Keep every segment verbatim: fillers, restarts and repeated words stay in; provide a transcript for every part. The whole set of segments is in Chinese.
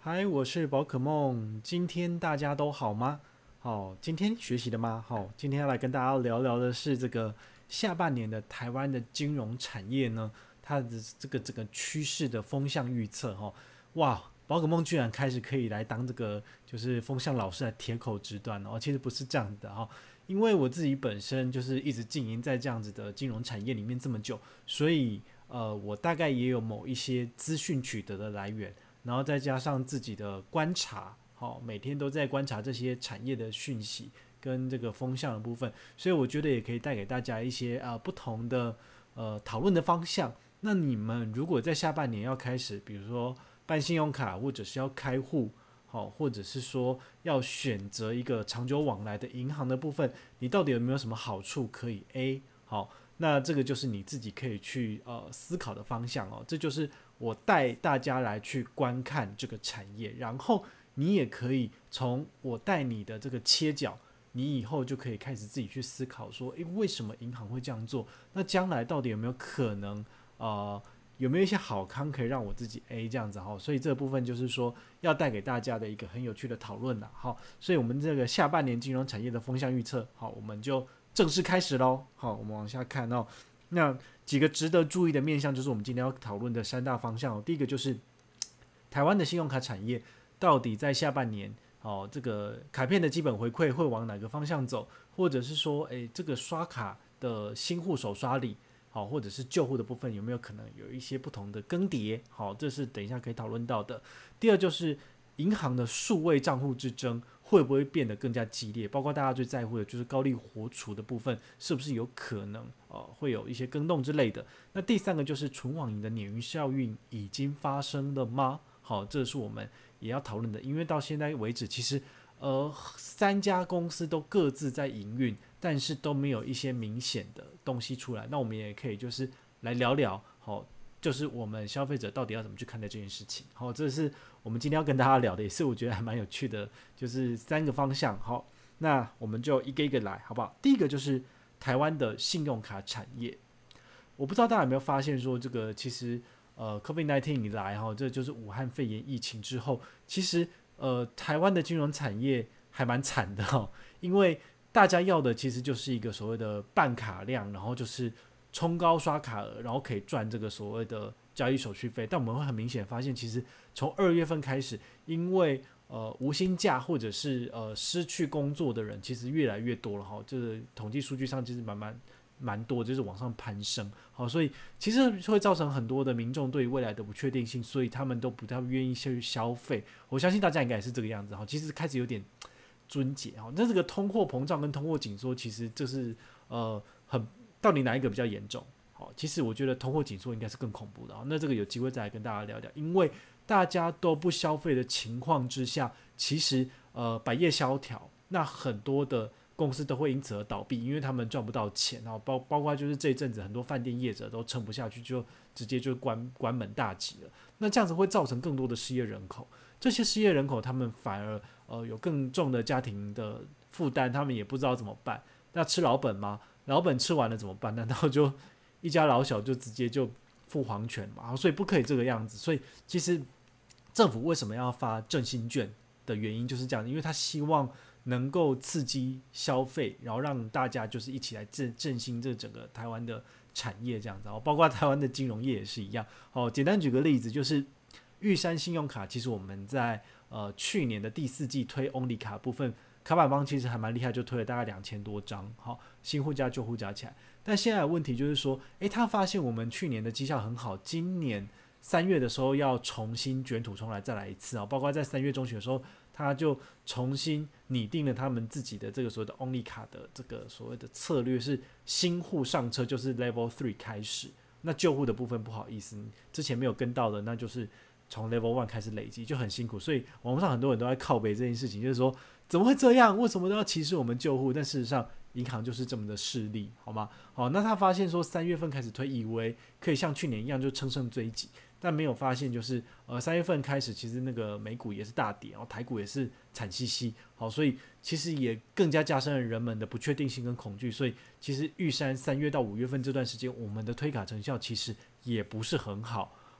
嗨，我是宝可梦。今天大家都好吗？好，今天学习了吗？好，今天要来跟大家聊聊的是这个下半年的台湾的金融产业呢，它的这个这个趋势的风向预测哈。哇，宝可梦居然开始可以来当这个就是风向老师的铁口直断哦。其实不是这样子的哈，因为我自己本身就是一直经营在这样子的金融产业里面这么久，所以呃，我大概也有某一些资讯取得的来源。然后再加上自己的观察，好，每天都在观察这些产业的讯息跟这个风向的部分，所以我觉得也可以带给大家一些啊、呃、不同的呃讨论的方向。那你们如果在下半年要开始，比如说办信用卡，或者是要开户，好，或者是说要选择一个长久往来的银行的部分，你到底有没有什么好处可以 A 好？那这个就是你自己可以去呃思考的方向哦，这就是我带大家来去观看这个产业，然后你也可以从我带你的这个切角，你以后就可以开始自己去思考说，诶，为什么银行会这样做？那将来到底有没有可能呃有没有一些好康可以让我自己 A 这样子哈？所以这部分就是说要带给大家的一个很有趣的讨论啦。好，所以我们这个下半年金融产业的风向预测，好，我们就正式开始咯。好，我们往下看哦。那几个值得注意的面向，就是我们今天要讨论的三大方向哦。第一个就是台湾的信用卡产业到底在下半年哦，这个卡片的基本回馈会往哪个方向走，或者是说，诶，这个刷卡的新户手刷礼，好，或者是旧户的部分有没有可能有一些不同的更迭？好，这是等一下可以讨论到的。第二就是银行的数位账户之争会不会变得更加激烈？包括大家最在乎的就是高利活储的部分，是不是有可能呃会有一些更动之类的？那第三个就是纯网银的鲶鱼效应已经发生了吗？好，这是我们也要讨论的，因为到现在为止，其实呃三家公司都各自在营运，但是都没有一些明显的东西出来。那我们也可以就是来聊聊，好，就是我们消费者到底要怎么去看待这件事情。好，这是我们今天要跟大家聊的，也是我觉得还蛮有趣的，就是三个方向。好，那我们就一个一个来，好不好？第一个就是台湾的信用卡产业，我不知道大家有没有发现说，这个其实呃 COVID 十九 以来哈，这就是武汉肺炎疫情之后，其实呃台湾的金融产业还蛮惨的哈，因为大家要的其实就是一个所谓的办卡量，然后就是冲高刷卡额，然后可以赚这个所谓的交易手续费。但我们会很明显发现，其实从二月份开始，因为呃无薪假或者是呃失去工作的人，其实越来越多了哈。这个统计数据上其实蛮蛮蛮多，就是往上攀升。好，所以其实会造成很多的民众对于未来的不确定性，所以他们都不太愿意去消费。我相信大家应该也是这个样子哈。其实开始有点尊解哈。那这个通货膨胀跟通货紧缩，其实这是呃很到底哪一个比较严重？好，其实我觉得通货紧缩应该是更恐怖的。那这个有机会再来跟大家聊聊，因为大家都不消费的情况之下，其实呃百业萧条，那很多的公司都会因此而倒闭，因为他们赚不到钱，然后包包括就是这一阵子很多饭店业者都撑不下去，就直接就关关门大吉了。那这样子会造成更多的失业人口，这些失业人口他们反而呃有更重的家庭的负担，他们也不知道怎么办。那吃老本吗？老本吃完了怎么办？难道就一家老小就直接就付黄权嘛？所以不可以这个样子。所以其实政府为什么要发振兴券的原因就是这样，因为他希望能够刺激消费，然后让大家就是一起来振振兴这整个台湾的产业这样子。包括台湾的金融业也是一样。好，简单举个例子，就是玉山信用卡，其实我们在呃去年的第四季推 Only 卡部分。卡板方其实还蛮厉害，就推了大概两千多张，好，新户加旧户加起来。但现在的问题就是说，诶，他发现我们去年的绩效很好，今年三月的时候要重新卷土重来，再来一次啊！包括在三月中旬的时候，他就重新拟定了他们自己的这个所谓的 Only 卡的这个所谓的策略，是新户上车就是 Level 三开始，那旧户的部分不好意思，之前没有跟到的，那就是从 Level 一开始累积，就很辛苦。所以网络上很多人都在靠北这件事情，就是说。怎么会这样？为什么都要歧视我们旧户？但事实上，银行就是这么的势利，好吗？好，那他发现说三月份开始推，以为可以像去年一样就乘胜追击，但没有发现就是呃三月份开始，其实那个美股也是大跌，然后台股也是惨兮兮，好，所以其实也更加加深了人们的不确定性跟恐惧。所以其实玉山三月到五月份这段时间，我们的推卡成效其实也不是很好。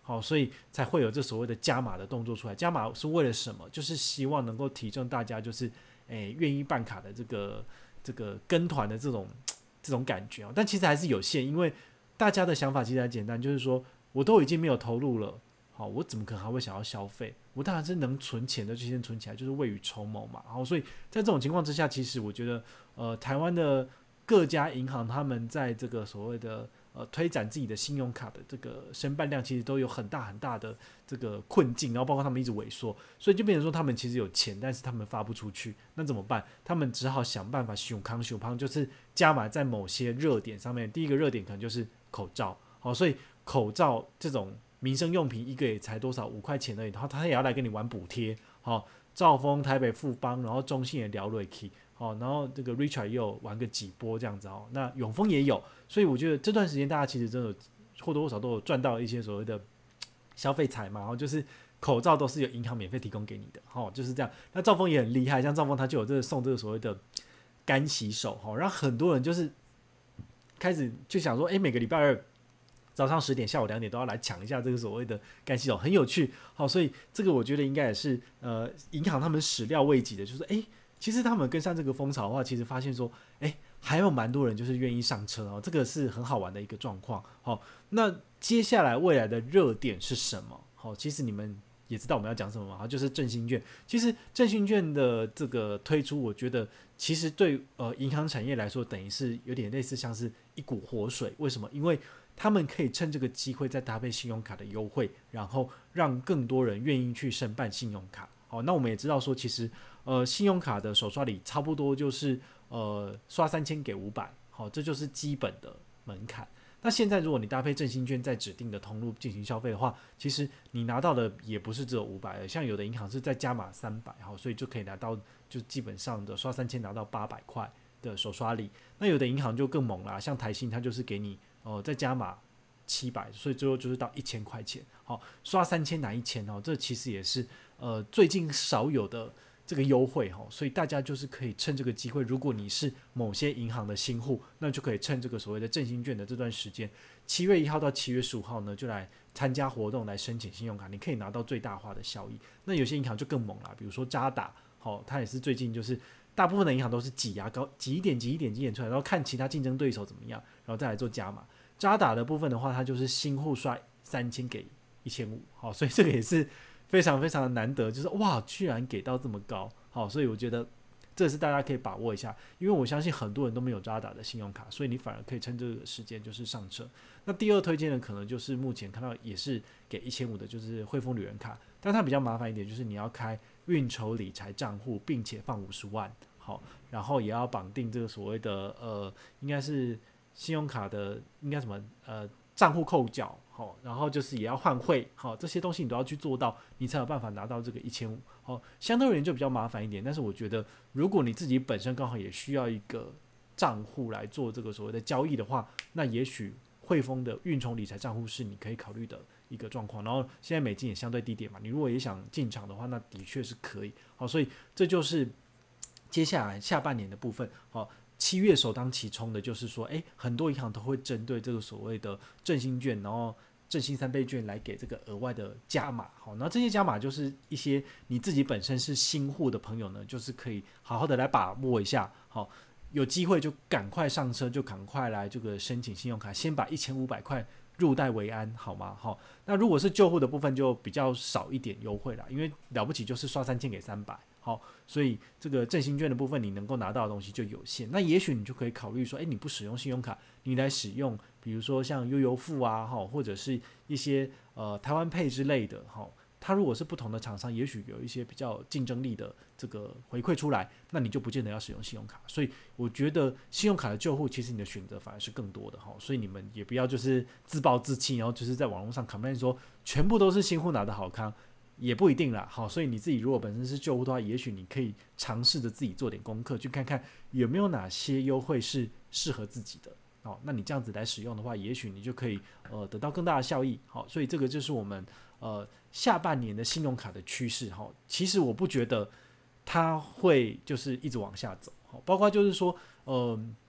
好，所以才会有这所谓的加码的动作出来。加码是为了什么？就是希望能够提振大家就是诶愿意办卡的这个这个跟团的这种这种感觉，但其实还是有限，因为大家的想法其实很简单，就是说我都已经没有投入了，好，我怎么可能还会想要消费？我当然是能存钱的就先存起来，就是未雨绸缪嘛。好，所以在这种情况之下，其实我觉得，呃，台湾的各家银行他们在这个所谓的呃推展自己的信用卡的这个申办量，其实都有很大很大的这个困境，然后包括他们一直萎缩，所以就变成说他们其实有钱，但是他们发不出去，那怎么办？他们只好想办法熊康熊康，就是加码在某些热点上面。第一个热点可能就是口罩，好，所以口罩这种民生用品一个也才多少五块钱而已，然后他也要来跟你玩补贴，好，兆丰、台北富邦，然后中信也聊瑞 k 好，然后这个 Richard 也有玩个几波这样子哦，那永丰也有，所以我觉得这段时间大家其实真的或多或少都有赚到一些所谓的消费财嘛，然后就是口罩都是由银行免费提供给你的，好，就是这样。那兆丰也很厉害，像兆丰他就有这个送这个所谓的干洗手，好，让很多人就是开始就想说，哎，每个礼拜二早上十点、下午两点都要来抢一下这个所谓的干洗手，很有趣。好，所以这个我觉得应该也是呃银行他们始料未及的，就是哎，其实他们跟上这个风潮的话，其实发现说，哎，还有蛮多人就是愿意上车哦，这个是很好玩的一个状况。好，那接下来未来的热点是什么？好，其实你们也知道我们要讲什么嘛，就是振兴券。其实振兴券的这个推出，我觉得其实对呃银行产业来说，等于是有点类似像是一股活水。为什么？因为他们可以趁这个机会再搭配信用卡的优惠，然后让更多人愿意去申办信用卡。好，那我们也知道说，其实呃信用卡的手刷礼差不多就是呃刷三千给五百，好，这就是基本的门槛。那现在如果你搭配振兴券在指定的通路进行消费的话，其实你拿到的也不是只有五百，像有的银行是再加码三百，好，所以就可以拿到就基本上的刷三千拿到八百块的手刷礼。那有的银行就更猛啦，像台信它就是给你呃再加码七百，所以最后就是到一千块钱，好，刷三千拿一千哦，这其实也是呃最近少有的这个优惠哈，所以大家就是可以趁这个机会，如果你是某些银行的新户，那就可以趁这个所谓的振兴券的这段时间，七月一号到七月十五号呢，就来参加活动来申请信用卡，你可以拿到最大化的效益。那有些银行就更猛啦，比如说渣打，好，它也是最近就是大部分的银行都是挤牙膏，挤一点挤一点挤一点出来，然后看其他竞争对手怎么样，然后再来做加码。渣打的部分的话，它就是新户刷三千给一千五，好，所以这个也是非常非常的难得，就是哇，居然给到这么高，好，所以我觉得这是大家可以把握一下，因为我相信很多人都没有渣打的信用卡，所以你反而可以趁这个时间就是上车。那第二推荐的可能就是目前看到也是给一千五的，就是汇丰旅人卡，但它比较麻烦一点，就是你要开运筹理财账户，并且放五十万，好，然后也要绑定这个所谓的呃，应该是信用卡的应该什么呃账户扣缴，好，然后就是也要换汇，好，这些东西你都要去做到，你才有办法拿到这个一千五，好，相对而言就比较麻烦一点。但是我觉得，如果你自己本身刚好也需要一个账户来做这个所谓的交易的话，那也许汇丰的运筹理财账户是你可以考虑的一个状况。然后现在美金也相对低点嘛，你如果也想进场的话，那的确是可以，好，所以这就是接下来下半年的部分，好。七月首当其冲的就是说，哎，很多银行都会针对这个所谓的振兴券，然后振兴三倍券来给这个额外的加码。好，那这些加码就是一些你自己本身是新户的朋友呢，就是可以好好的来把握一下。好，有机会就赶快上车，就赶快来这个申请信用卡，先把一千五百块入袋为安，好吗？好，那如果是旧户的部分就比较少一点优惠啦，因为了不起就是刷三千给三百。好，所以这个振兴券的部分，你能够拿到的东西就有限。那也许你就可以考虑说，哎，你不使用信用卡，你来使用，比如说像悠游付啊，或者是一些呃台湾Pay之类的，它如果是不同的厂商，也许有一些比较竞争力的这个回馈出来，那你就不见得要使用信用卡。所以我觉得信用卡的旧户，其实你的选择反而是更多的哈。所以你们也不要就是自暴自弃，然后就是在网络上 complain 说全部都是新户拿的好康。也不一定啦，好，所以你自己如果本身是旧户的话，也许你可以尝试着自己做点功课，去看看有没有哪些优惠是适合自己的。好，那你这样子来使用的话，也许你就可以呃得到更大的效益。好，所以这个就是我们呃下半年的信用卡的趋势。好，其实我不觉得它会就是一直往下走。好，包括就是说呃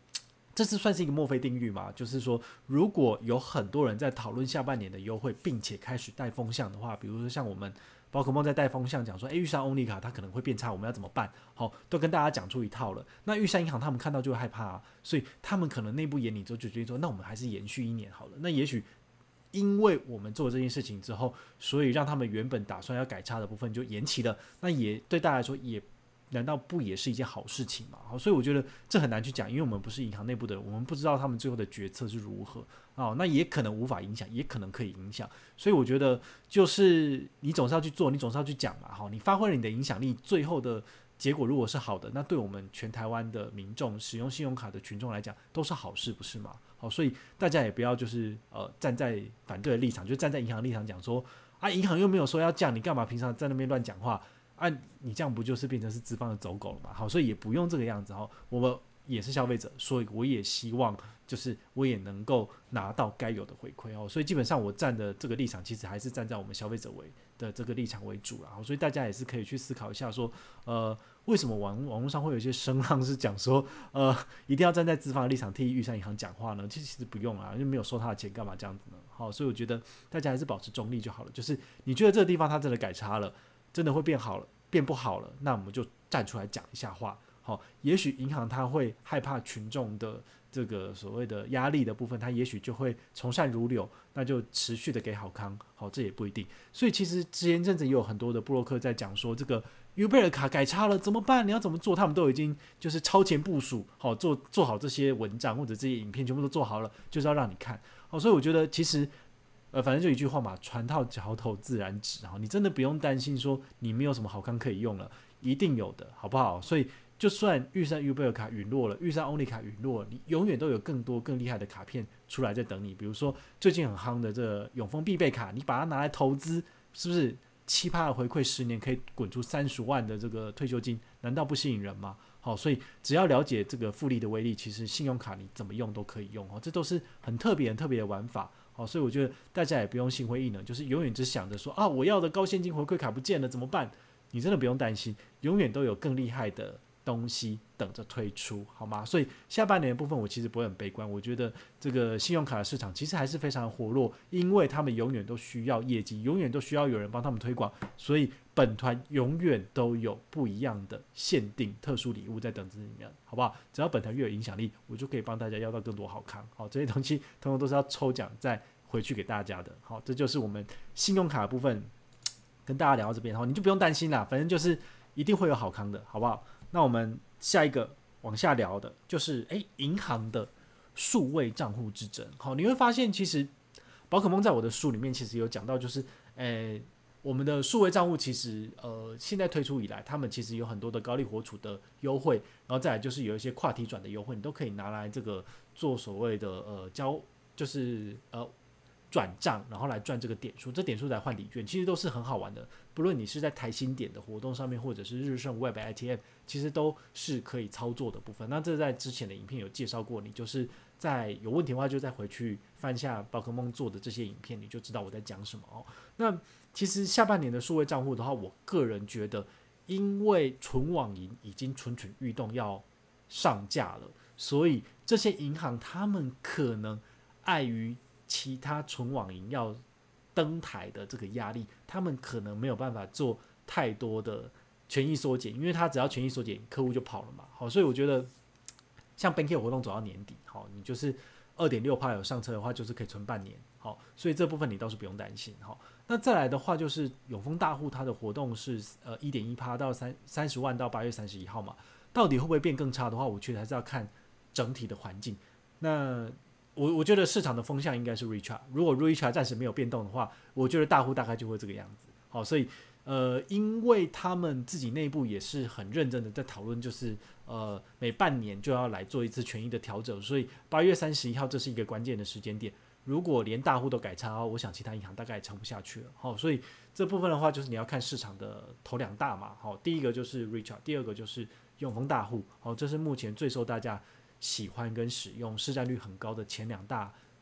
这是算是一个墨菲定律嘛？就是说，如果有很多人在讨论下半年的优惠，并且开始带风向的话，比如说像我们宝可梦在带风向讲说，哎，玉山欧尼卡它可能会变差，我们要怎么办？好，都跟大家讲出一套了。那玉山银行他们看到就会害怕啊，所以他们可能内部眼里就决定说，那我们还是延续一年好了。那也许因为我们做了这件事情之后，所以让他们原本打算要改差的部分就延期了。那也对大家来说也。难道不也是一件好事情吗？好，所以我觉得这很难去讲，因为我们不是银行内部的人，我们不知道他们最后的决策是如何哦。那也可能无法影响，也可能可以影响。所以我觉得就是你总是要去做，你总是要去讲嘛。好，你发挥了你的影响力，最后的结果如果是好的，那对我们全台湾的民众使用信用卡的群众来讲都是好事，不是吗？好，所以大家也不要就是呃站在反对的立场，就站在银行立场讲说啊，银行又没有说要降，你干嘛平常在那边乱讲话？啊，你这样不就是变成是资方的走狗了嘛？好，所以也不用这个样子哈。我们也是消费者，所以我也希望就是我也能够拿到该有的回馈哦。所以基本上我站的这个立场，其实还是站在我们消费者为的这个立场为主啦。所以大家也是可以去思考一下说，呃，为什么网网络上会有一些声浪是讲说，呃，一定要站在资方的立场替玉山银行讲话呢？其实其实不用啊，因为没有收他的钱，干嘛这样子呢？好，所以我觉得大家还是保持中立就好了。就是你觉得这个地方它真的改差了。真的会变好了，变不好了，那我们就站出来讲一下话。好，也许银行它会害怕群众的这个所谓的压力的部分，它也许就会从善如流，那就持续的给好康。好，这也不一定。所以其实前阵子也有很多的部落客在讲说，这个 Uber 卡改差了怎么办？你要怎么做？他们都已经就是超前部署，好做做好这些文章或者这些影片，全部都做好了，就是要让你看。好，所以我觉得其实。呃，反正就一句话嘛，船到桥头自然直啊，你真的不用担心说你没有什么好康可以用了，一定有的，好不好？所以就算玉山 Uber 卡陨落了，玉山 Only 卡陨落了，你永远都有更多更厉害的卡片出来在等你。比如说最近很夯的这个永丰必备卡，你把它拿来投资，是不是七趴的回馈，十年可以滚出三十万的这个退休金？难道不吸引人吗？好，所以只要了解这个复利的威力，其实信用卡你怎么用都可以用哦，这都是很特别很特别的玩法。好，所以我觉得大家也不用心灰意冷，就是永远只想着说啊，我要的高现金回馈卡不见了怎么办？你真的不用担心，永远都有更厉害的东西等着推出，好吗？所以下半年的部分我其实不会很悲观，我觉得这个信用卡的市场其实还是非常活络，因为他们永远都需要业绩，永远都需要有人帮他们推广，所以本团永远都有不一样的限定特殊礼物在等着你们，好不好？只要本团越有影响力，我就可以帮大家要到更多好康。好，这些东西通通都是要抽奖再回去给大家的。好，这就是我们信用卡的部分跟大家聊到这边，好，你就不用担心啦，反正就是一定会有好康的，好不好？那我们下一个往下聊的就是哎，银行的数位账户之争。好，你会发现其实宝可梦在我的书里面其实有讲到，就是诶。我们的数位账户其实呃现在推出以来，他们其实有很多的高利活储的优惠，然后再来就是有一些跨提转的优惠，你都可以拿来这个做所谓的呃交就是呃转账，然后来赚这个点数，这点数来换礼券，其实都是很好玩的。不论你是在台新点的活动上面，或者是日盛 Web I T M， 其实都是可以操作的部分。那这在之前的影片有介绍过，你就是在有问题的话，就再回去翻下宝可梦做的这些影片，你就知道我在讲什么哦。那其实下半年的数位账户的话，我个人觉得，因为纯网银已经蠢蠢欲动要上架了，所以这些银行他们可能碍于其他纯网银要登台的这个压力，他们可能没有办法做太多的权益缩减，因为他只要权益缩减，客户就跑了嘛。好，所以我觉得像 Banky 活动走到年底，好，你就是 二点六趴 有上车的话，就是可以存半年。好，所以这部分你倒是不用担心。好，那再来的话就是永丰大户它的活动是呃 一点一趴 到三十万到八月三十一号嘛，到底会不会变更差的话，我觉得还是要看整体的环境。那我我觉得市场的风向应该是 Richard， 如果 Richard 暂时没有变动的话，我觉得大户大概就会这个样子。好，所以呃，因为他们自己内部也是很认真的在讨论，就是呃每半年就要来做一次权益的调整，所以八月三十一号这是一个关键的时间点。如果连大户都改差，我想其他银行大概也撑不下去了。好，所以这部分的话，就是你要看市场的头两大嘛。好，第一个就是 Richard， 第二个就是永丰大户。好，这是目前最受大家喜欢跟使用、市占率很高的前两大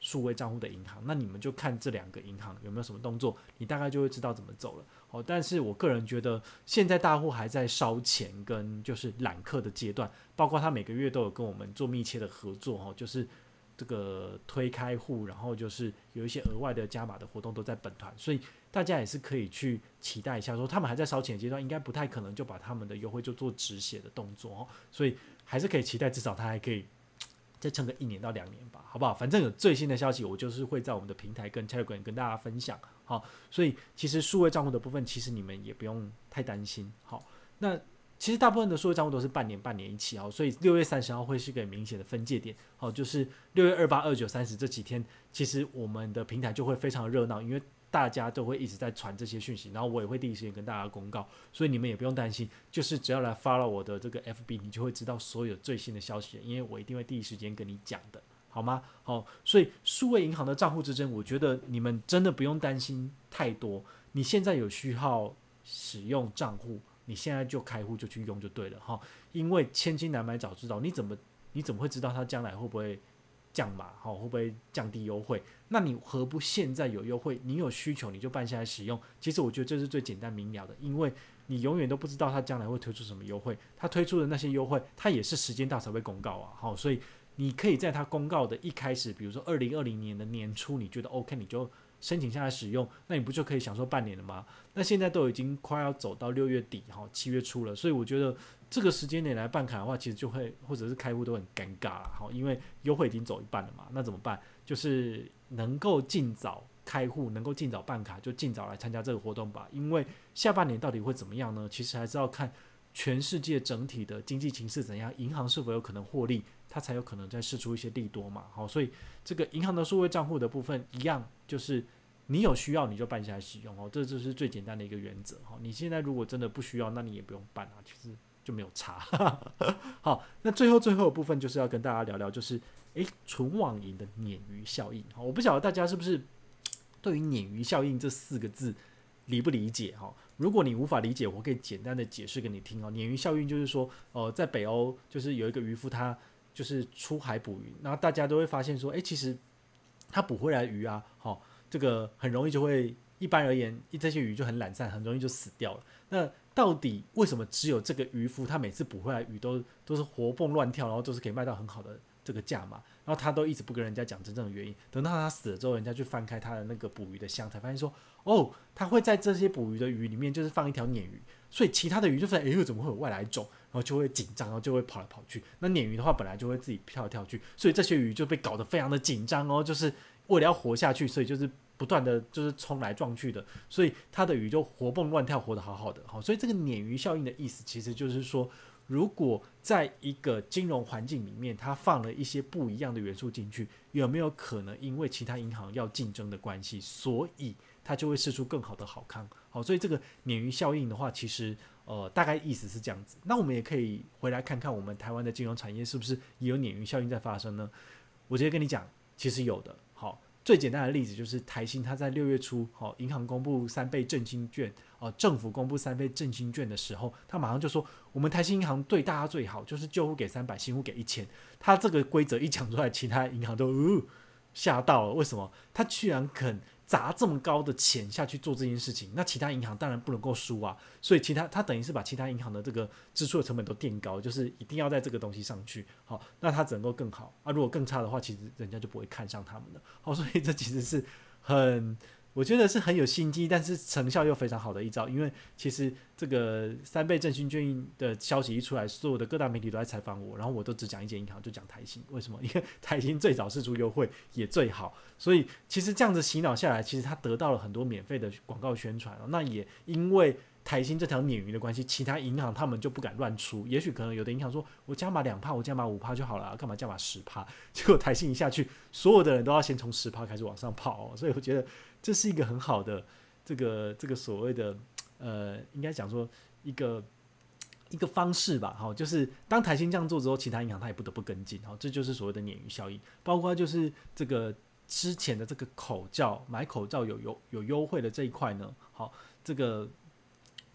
数位账户的银行，那你们就看这两个银行有没有什么动作，你大概就会知道怎么走了。好，但是我个人觉得现在大户还在烧钱跟就是揽客的阶段，包括他每个月都有跟我们做密切的合作，就是这个推开户，然后就是有一些额外的加码的活动都在本团，所以大家也是可以去期待一下，说他们还在烧钱的阶段，应该不太可能就把他们的优惠就做止血的动作，所以还是可以期待，至少他还可以再撑个一年到两年吧，好不好？反正有最新的消息，我就是会在我们的平台跟 Telegram 跟大家分享。好，所以其实数位账户的部分，其实你们也不用太担心。好，那其实大部分的数位账户都是半年半年一起，好，所以六月三十号会是一个明显的分界点。好，就是六月二八、二九、三十这几天，其实我们的平台就会非常热闹，因为大家都会一直在传这些讯息，然后我也会第一时间跟大家公告，所以你们也不用担心，就是只要来 follow 我的这个 F B， 你就会知道所有最新的消息，因为我一定会第一时间跟你讲的，好吗？好，所以数位银行的账户之争，我觉得你们真的不用担心太多。你现在有需要使用账户，你现在就开户就去用就对了哈，因为千金难买早知道，你怎么你怎么会知道它将来会不会降码，会不会降低优惠？那你何不现在有优惠，你有需求你就办下来使用？其实我觉得这是最简单明了的，因为你永远都不知道它将来会推出什么优惠，它推出的那些优惠，它也是时间到才会公告啊。好，所以你可以在它公告的一开始，比如说二零二零年的年初，你觉得 OK， 你就申请下来使用，那你不就可以享受半年了吗？那现在都已经快要走到六月底，七月初了，所以我觉得这个时间点来办卡的话，其实就会或者是开户都很尴尬啦，因为优惠已经走一半了嘛，那怎么办？就是能够尽早开户，能够尽早办卡，就尽早来参加这个活动吧。因为下半年到底会怎么样呢？其实还是要看全世界整体的经济情势怎样，银行是否有可能获利，它才有可能再释出一些利多嘛。好，所以这个银行的数位账户的部分一样，就是你有需要你就办下来使用哦，这就是最简单的一个原则。你现在如果真的不需要，那你也不用办啊，其实就没有差。好，那最后最后的部分就是要跟大家聊聊，就是诶，纯网银的鲶鱼效应。我不晓得大家是不是对于鲶鱼效应这四个字理不理解？如果你无法理解，我可以简单的解释给你听哦。鲶鱼效应就是说，呃，在北欧就是有一个渔夫，他就是出海捕鱼，然后大家都会发现说，诶，其实他捕回来的鱼啊，好，这个很容易就会，一般而言，这些鱼就很懒散，很容易就死掉了。那到底为什么只有这个渔夫，他每次捕回来的鱼都都是活蹦乱跳，然后都是可以卖到很好的这个价码，然后他都一直不跟人家讲真正的原因，等到他死了之后，人家去翻开他的那个捕鱼的箱，才发现说，哦，他会在这些捕鱼的鱼里面就是放一条鲶鱼，所以其他的鱼就发现，哎，怎么会有外来种，然后就会紧张，然后就会跑来跑去。那鲶鱼的话本来就会自己跳来跳去，所以这些鱼就被搞得非常的紧张哦，就是为了要活下去，所以就是不断的就是冲来撞去的，所以它的鱼就活蹦乱跳，活得好好的。好，所以这个鲶鱼效应的意思，其实就是说，如果在一个金融环境里面，它放了一些不一样的元素进去，有没有可能因为其他银行要竞争的关系，所以它就会释出更好的好康？好，所以这个鲶鱼效应的话，其实呃大概意思是这样子。那我们也可以回来看看我们台湾的金融产业是不是也有鲶鱼效应在发生呢？我直接跟你讲，其实有的。好，最简单的例子就是台新，它在六月初，好，银行公布三倍振兴券，哦，政府公布三倍振兴券的时候，他马上就说，我们台新银行对大家最好，就是旧户给三百，新户给一千。他这个规则一讲出来，其他银行都呃吓到了。为什么？他居然肯砸这么高的钱下去做这件事情，那其他银行当然不能够输啊，所以其他他等于是把其他银行的这个支出的成本都垫高，就是一定要在这个东西上去，好，那他只能够更好啊。如果更差的话，其实人家就不会看上他们了。好，所以这其实是很，我觉得是很有心机，但是成效又非常好的一招。因为其实这个三倍振兴券的消息一出来，所有的各大媒体都在采访我，然后我都只讲一间银行，就讲台新。为什么？因为台新最早释出优惠，也最好，所以其实这样子洗脑下来，其实他得到了很多免费的广告宣传。那也因为台新这条鲶鱼的关系，其他银行他们就不敢乱出。也许可能有的银行说，我加码两趴，我加码五趴就好了，干嘛加码十趴？结果台新一下去，所有的人都要先从十趴开始往上跑、哦，所以我觉得这是一个很好的这个这个所谓的呃，应该讲说一个一个方式吧。好，就是当台新这样做之后，其他银行它也不得不跟进。好，这就是所谓的鲶鱼效应，包括就是这个之前的这个口罩买口罩有有有优惠的这一块呢。好，这个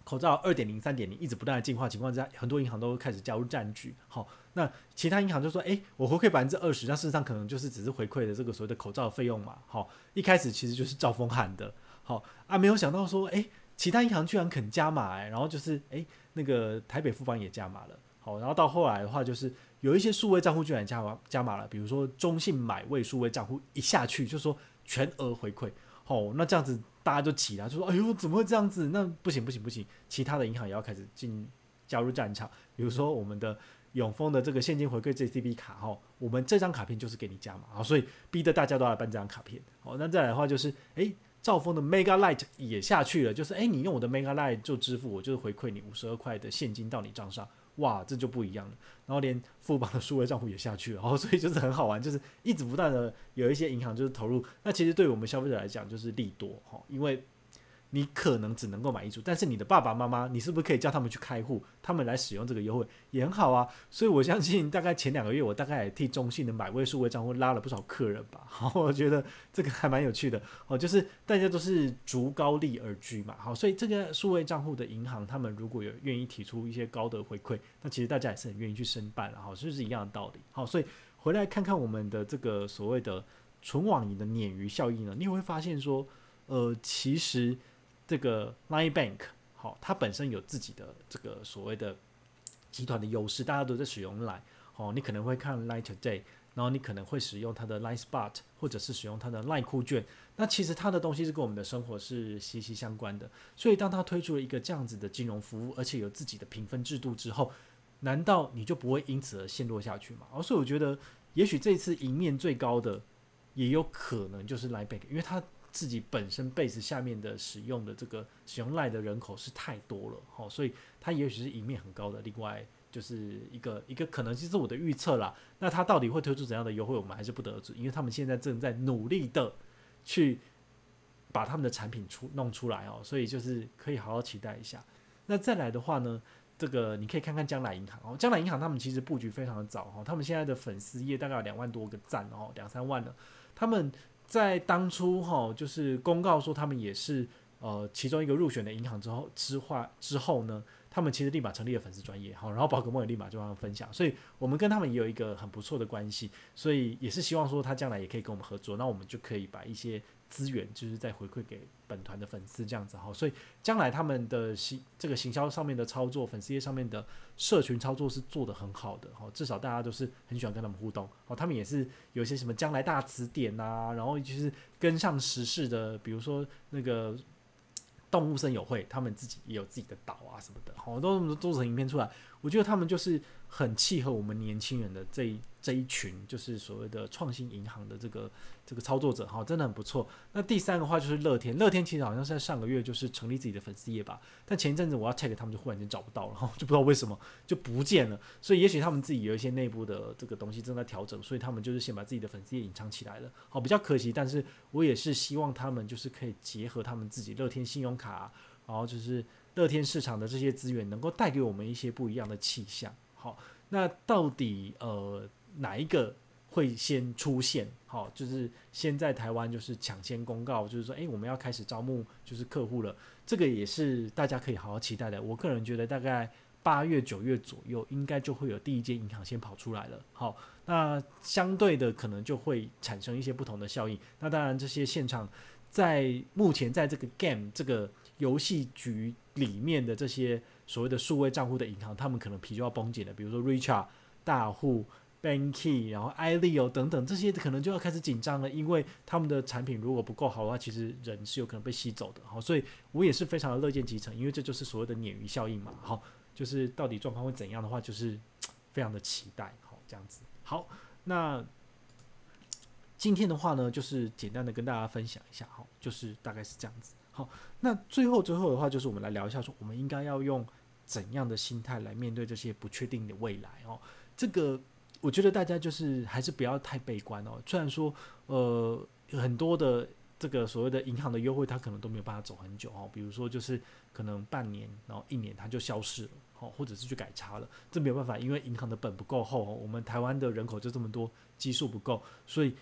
口罩二点零、三点零一直不断的进化情况之下，很多银行都开始加入战局。好，那其他银行就说，哎，我回馈百分之二十，那事实上可能就是只是回馈的这个所谓的口罩费用嘛。好，一开始其实就是兆丰喊的，好啊，没有想到说，哎，其他银行居然肯加码，哎，然后就是哎，那个台北富邦也加码了。好，然后到后来的话，就是有一些数位账户居然加码加码了，比如说中信买位数位账户一下去就说全额回馈。哦，那这样子大家就急了，就说：“哎呦，怎么会这样子？那不行不行不行！”其他的银行也要开始进加入战场。比如说我们的永丰的这个现金回馈 J C B 卡，哈，我们这张卡片就是给你加码，所以逼得大家都来办这张卡片。好，那再来的话就是，哎，兆丰的 Mega Light 也下去了，就是哎，你用我的 Mega Light 做支付，我就是回馈你五十二块的现金到你账上。哇，这就不一样了。然后连富邦的数位账户也下去了，然后所以就是很好玩，就是一直不断的有一些银行就是投入。那其实对于我们消费者来讲就是利多，因为你可能只能够买一组，但是你的爸爸妈妈，你是不是可以叫他们去开户，他们来使用这个优惠也很好啊。所以我相信大概前两个月，我大概也替中信的买位数位账户拉了不少客人吧。好，我觉得这个还蛮有趣的哦，就是大家都是逐高利而居嘛。好，所以这个数位账户的银行，他们如果有愿意提出一些高的回馈，那其实大家也是很愿意去申办了。好，就是一样的道理。好，所以回来看看我们的这个所谓的纯网银的鲶鱼效应呢，你会发现说，呃，其实这个 Line Bank 好，它本身有自己的这个所谓的集团的优势，大家都在使用 Line， 好，你可能会看 Line Today， 然后你可能会使用它的 Line Spot， 或者是使用它的 Line 酷券，那其实它的东西是跟我们的生活是息息相关的，所以当它推出了一个这样子的金融服务，而且有自己的评分制度之后，难道你就不会因此而陷落下去吗？哦，所以我觉得，也许这次赢面最高的，也有可能就是 Line Bank， 因为它自己本身 base 下面的使用的这个使用 Line 的人口是太多了，哦，所以它也许是赢面很高的。另外就是一个一个可能，是我的预测啦。那它到底会推出怎样的优惠，我们还是不得而知，因为他们现在正在努力的去把他们的产品出弄出来哦，所以就是可以好好期待一下。那再来的话呢？这个你可以看看将来银行哦，将来银行他们其实布局非常的早哦，他们现在的粉丝页大概有两万多个赞哦，两三万了。他们在当初哈，就是公告说他们也是呃其中一个入选的银行之后之后之后呢，他们其实立马成立了粉丝专页，好，然后宝可梦也立马就让他们分享，所以我们跟他们也有一个很不错的关系，所以也是希望说他将来也可以跟我们合作，那我们就可以把一些资源就是再回馈给本团的粉丝这样子哈，所以将来他们的行这个行销上面的操作，粉丝页上面的社群操作是做得很好的哈，至少大家都是很喜欢跟他们互动，哦，他们也是有一些什么将来大词典啊，然后就是跟上时事的，比如说那个动物森友会，他们自己也有自己的岛啊什么的，好，都做成影片出来，我觉得他们就是很契合我们年轻人的这一这一群，就是所谓的创新银行的这个这个操作者，哈，真的很不错。那第三个话就是乐天，乐天其实好像是在上个月就是成立自己的粉丝页吧，但前一阵子我要 tag 他们就忽然间找不到了，就不知道为什么就不见了。所以也许他们自己有一些内部的这个东西正在调整，所以他们就是先把自己的粉丝页隐藏起来了，好，比较可惜。但是我也是希望他们就是可以结合他们自己乐天信用卡，然后就是乐天市场的这些资源，能够带给我们一些不一样的气象。好，那到底呃哪一个会先出现？好，就是先在台湾就是抢先公告，就是说，哎，我们要开始招募就是客户了。这个也是大家可以好好期待的。我个人觉得大概八月九月左右，应该就会有第一间银行先跑出来了。好，那相对的可能就会产生一些不同的效应。那当然，这些现场在目前在这个 game 这个游戏局里面的这些所谓的数位账户的银行，他们可能皮就要绷紧了。比如说 Richard 大户。Banky， 然后 iLeo 等等，这些可能就要开始紧张了，因为他们的产品如果不够好的话，其实人是有可能被吸走的。好，所以我也是非常的乐见其成，因为这就是所谓的鲶鱼效应嘛。好，就是到底状况会怎样的话，就是非常的期待。好，这样子。好，那今天的话呢，就是简单的跟大家分享一下，好，就是大概是这样子。好，那最后最后的话，就是我们来聊一下，说我们应该要用怎样的心态来面对这些不确定的未来哦。这个。我觉得大家就是还是不要太悲观哦。虽然说，呃，很多的这个所谓的银行的优惠，它可能都没有办法走很久哦。比如说，就是可能半年，然后一年它就消失了，哦，或者是去改差了，这没有办法，因为银行的本不够厚哦。我们台湾的人口就这么多，基数不够，所以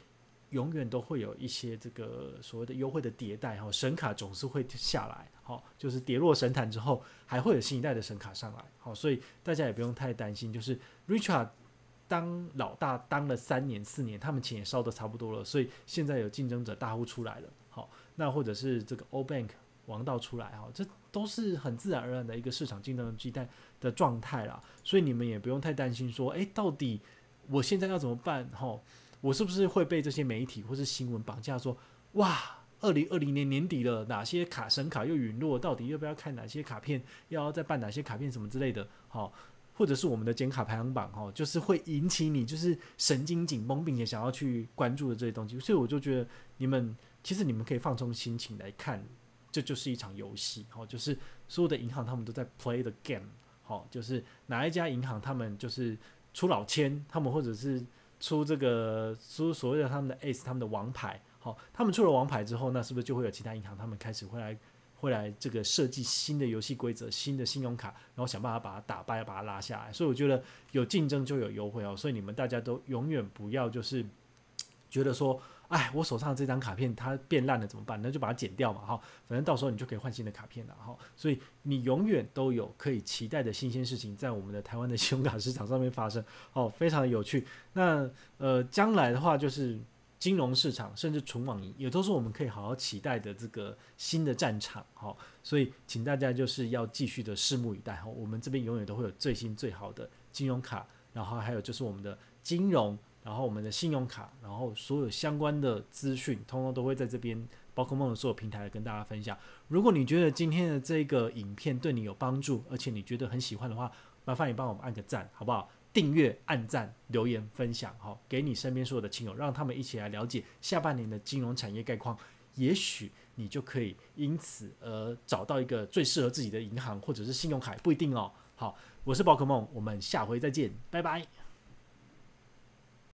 永远都会有一些这个所谓的优惠的迭代，哈，神卡总是会下来，好，就是跌落神坛之后，还会有新一代的神卡上来，好，所以大家也不用太担心，就是 Richard 当老大当了三年四年，他们钱也烧得差不多了，所以现在有竞争者大户出来了，好，那或者是这个 O Bank 王道出来，哈，这都是很自然而然的一个市场竞争期待的状态啦，所以你们也不用太担心说，哎，到底我现在要怎么办？哈，我是不是会被这些媒体或是新闻绑架说，哇，二零二零年年底了，哪些卡神卡又陨落，到底要不要看哪些卡片，要再办哪些卡片什么之类的，好。或者是我们的减卡排行榜，就是会引起你就是神经紧绷，并且想要去关注的这些东西，所以我就觉得你们其实你们可以放松心情来看，这就是一场游戏，就是所有的银行他们都在 play the game， 就是哪一家银行他们就是出老千，他们或者是出这个出所谓的他们的 ace 他们的王牌，他们出了王牌之后，那是不是就会有其他银行他们开始会来会来这个设计新的游戏规则、新的信用卡，然后想办法把它打败、把它拉下来。所以我觉得有竞争就有优惠哦。所以你们大家都永远不要就是觉得说，哎，我手上这张卡片它变烂了怎么办？那就把它剪掉嘛，哈，反正到时候你就可以换新的卡片了，哈。所以你永远都有可以期待的新鲜事情在我们的台湾的信用卡市场上面发生，哦，非常的有趣。那呃，将来的话就是。金融市场甚至纯网银也都是我们可以好好期待的这个新的战场，所以请大家就是要继续的拭目以待，我们这边永远都会有最新最好的金融卡，然后还有就是我们的金融，然后我们的信用卡，然后所有相关的资讯通通都会在这边宝可梦的所有平台跟大家分享。如果你觉得今天的这个影片对你有帮助，而且你觉得很喜欢的话，麻烦你帮我们按个赞好不好？订阅、按赞、留言、分享，给你身边所有的亲友，让他们一起来了解下半年的金融产业概况。也许你就可以因此而找到一个最适合自己的银行或者是信用卡，不一定哦。好，我是宝可梦，我们下回再见，拜拜。